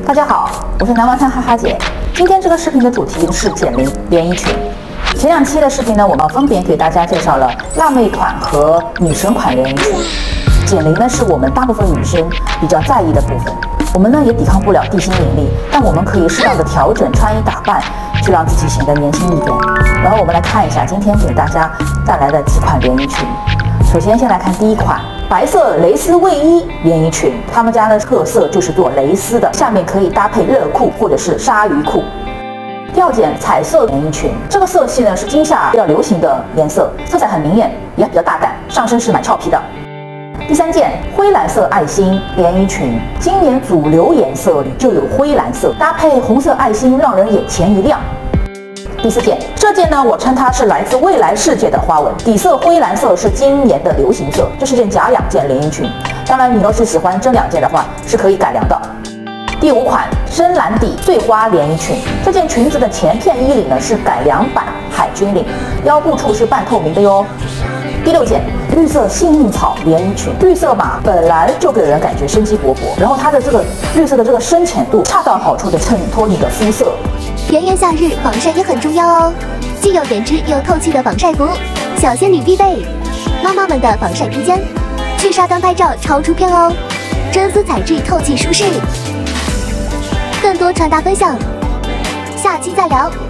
大家好，我是南湾滩哈哈姐。今天这个视频的主题是减龄连衣裙。前2期的视频呢，我们分别给大家介绍了辣妹款和女神款连衣裙。减龄呢是我们大部分女生比较在意的部分。我们呢也抵抗不了地心引力，但我们可以适当的调整穿衣打扮，去让自己显得年轻一点。然后我们来看一下今天给大家带来的几款连衣裙。首先先来看第一款。 白色蕾丝卫衣连衣裙，他们家的特色就是做蕾丝的，下面可以搭配热裤或者是鲨鱼裤。第2件彩色连衣裙，这个色系呢是今夏比较流行的颜色，色彩很明艳，也比较大胆，上身是蛮俏皮的。第3件灰蓝色爱心连衣裙，今年主流颜色里就有灰蓝色，搭配红色爱心，让人眼前一亮。 第4件，这件呢，我称它是来自未来世界的花纹，底色灰蓝色是今年的流行色。这是件假2件连衣裙，当然你要是喜欢真2件的话，是可以改良的。第5款深蓝底碎花连衣裙，这件裙子的前片衣领呢是改良版海军领，腰部处是半透明的哟。第6件绿色幸运草连衣裙，绿色嘛本来就给人感觉生机勃勃，然后它的这个绿色的这个深浅度恰到好处的衬托你的肤色。 炎炎夏日，防晒也很重要哦。既有点织又透气的防晒服，小仙女必备。妈妈们的防晒披肩，去沙滩拍照超出片哦。真丝材质透气舒适。更多穿搭分享，下期再聊。